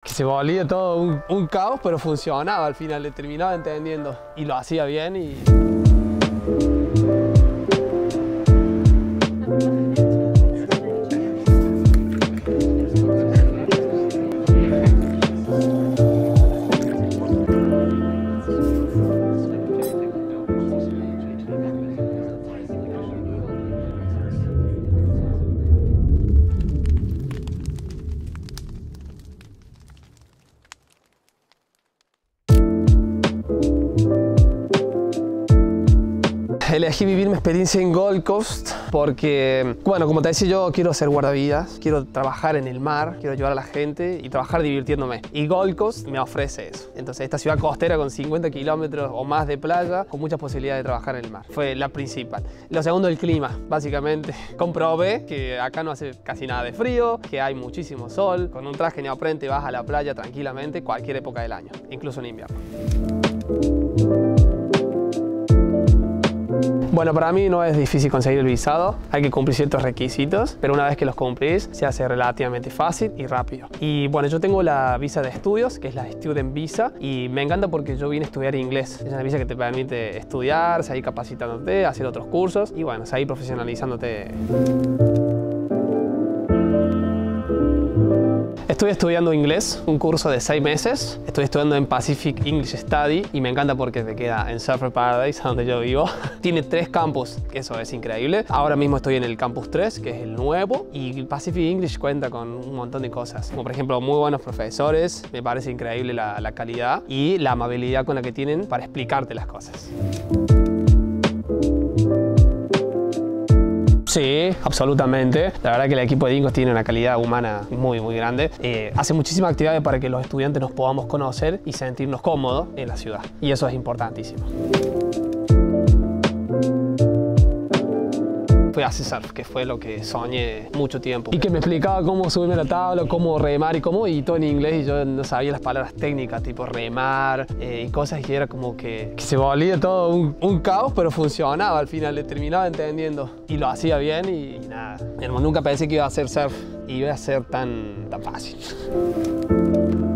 Se volvía todo un caos, pero funcionaba al final, le terminaba entendiendo y lo hacía bien y... Elegí vivir mi experiencia en Gold Coast porque, bueno, como te decía, yo quiero ser guardavidas, quiero trabajar en el mar, quiero ayudar a la gente y trabajar divirtiéndome. Y Gold Coast me ofrece eso. Entonces, esta ciudad costera con 50 kilómetros o más de playa, con muchas posibilidades de trabajar en el mar. Fue la principal. Lo segundo, el clima. Básicamente, comprobé que acá no hace casi nada de frío, que hay muchísimo sol. Con un traje neoprene te vas a la playa tranquilamente cualquier época del año, incluso en invierno. Bueno, para mí no es difícil conseguir el visado, hay que cumplir ciertos requisitos, pero una vez que los cumplís se hace relativamente fácil y rápido. Y bueno, yo tengo la visa de estudios, que es la Student Visa, y me encanta porque yo vine a estudiar inglés. Es una visa que te permite estudiar, seguir capacitándote, hacer otros cursos y bueno, seguir profesionalizándote. Estoy estudiando inglés, un curso de 6 meses. Estoy estudiando en Pacific English Study y me encanta porque te queda en Surfer Paradise, donde yo vivo. Tiene 3 campus, eso es increíble. Ahora mismo estoy en el campus 3, que es el nuevo, y Pacific English cuenta con un montón de cosas. Como por ejemplo, muy buenos profesores, me parece increíble la calidad y la amabilidad con la que tienen para explicarte las cosas. Sí, absolutamente. La verdad que el equipo de Ingos tiene una calidad humana muy grande. Hace muchísimas actividades para que los estudiantes nos podamos conocer y sentirnos cómodos en la ciudad. Y eso es importantísimo. Fui a hacer surf, que fue lo que soñé mucho tiempo. Y que me explicaba cómo subirme a la tabla, cómo remar y todo en inglés y yo no sabía las palabras técnicas, tipo remar y cosas que era como que se volvía todo un caos, pero funcionaba al final, le terminaba entendiendo y lo hacía bien y nada. Nunca pensé que iba a hacer surf y iba a ser tan fácil.